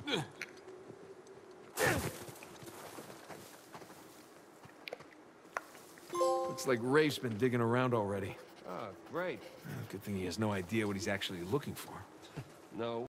Looks like Rafe's been digging around already. Oh, great. Good thing he has no idea what he's actually looking for. No.